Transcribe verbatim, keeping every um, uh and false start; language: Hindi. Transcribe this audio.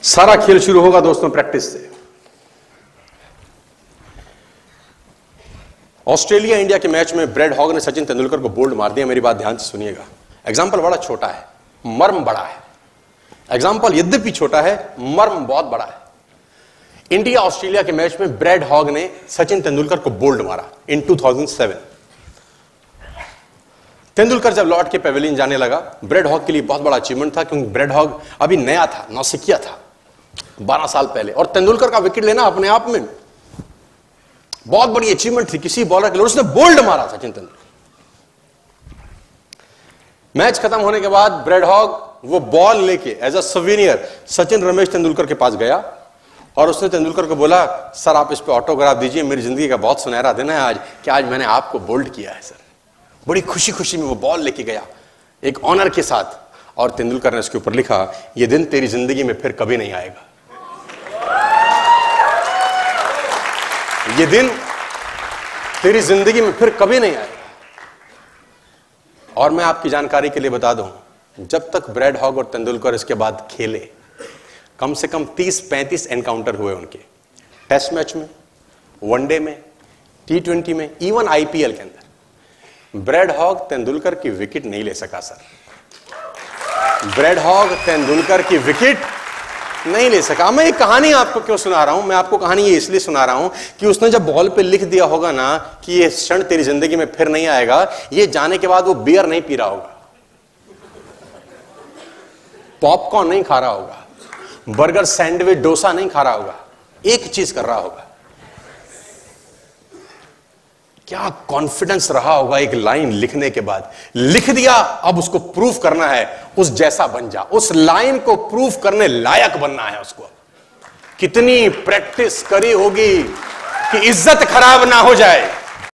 सारा खेल शुरू होगा दोस्तों प्रैक्टिस से। ऑस्ट्रेलिया इंडिया के मैच में ब्रेड हॉग ने सचिन तेंदुलकर को बोल्ड मार दिया। मेरी बात ध्यान से सुनिएगा। एग्जाम्पल बड़ा छोटा है, मर्म बड़ा है। एग्जाम्पल यद्यपि छोटा है, मर्म बहुत बड़ा है। इंडिया ऑस्ट्रेलिया के मैच में ब्रेड हॉग ने सचिन तेंदुलकर को बोल्ड मारा in two thousand seven. Tendulkar जब लौट के पेविलियन जाने लगा, ब्रेड हॉग के लिए बहुत बड़ा अचीवमेंट था, क्योंकि ब्रेड हॉग अभी नया था, नौसिखिया था, बारह साल पहले, और तेंदुलकर का विकेट लेना अपने आप में बहुत बड़ी अचीवमेंट थी किसी बॉलर के लिए। उसने बोल्ड मारा सचिन तेंदुलकर। मैच खत्म होने के बाद ब्रेड हॉग वो बॉल लेके as a souvenir Sachin Ramesh Tendulkar के पास गया और उसने तेंदुलकर को बोला, सर आप इस पे ऑटोग्राफ दीजिए, मेरी जिंदगी का बहुत सुनहरा दिन है आज, कि आज मैंने आपको बोल्ड किया है सर। बड़ी खुशी खुशी में वो बॉल लेके गया एक ऑनर के साथ, और तेंदुलकर ने उसके ऊपर लिखा, ये दिन तेरी जिंदगी में फिर कभी नहीं आएगा, ये दिन तेरी जिंदगी में फिर कभी नहीं आएगा। और मैं आपकी जानकारी के लिए बता दूं, जब तक ब्रेड हॉग और तेंदुलकर इसके बाद खेले, कम से कम तीस पैंतीस एनकाउंटर हुए उनके, टेस्ट मैच में, वनडे में, टी ट्वेंटी में, इवन आईपीएल के अंदर। ब्रेड हॉग तेंदुलकर की विकेट नहीं ले सका सर। ब्रेड हॉग तेंदुलकर की विकेट नहीं ले सका। मैं ये कहानी आपको क्यों सुना रहा हूं? मैं आपको कहानी ये इसलिए सुना रहा हूं कि उसने जब बॉल पे लिख दिया होगा ना कि ये क्षण तेरी जिंदगी में फिर नहीं आएगा, ये जाने के बाद वो बियर नहीं पी रहा होगा, पॉपकॉर्न नहीं खा रहा होगा, बर्गर सैंडविच डोसा नहीं खा रहा होगा, एक चीज कर रहा होगा। क्या कॉन्फिडेंस रहा होगा एक लाइन लिखने के बाद। लिख दिया, अब उसको प्रूफ करना है, उस जैसा बन जा, उस लाइन को प्रूफ करने लायक बनना है उसको। कितनी प्रैक्टिस करी होगी कि इज्जत खराब ना हो जाए।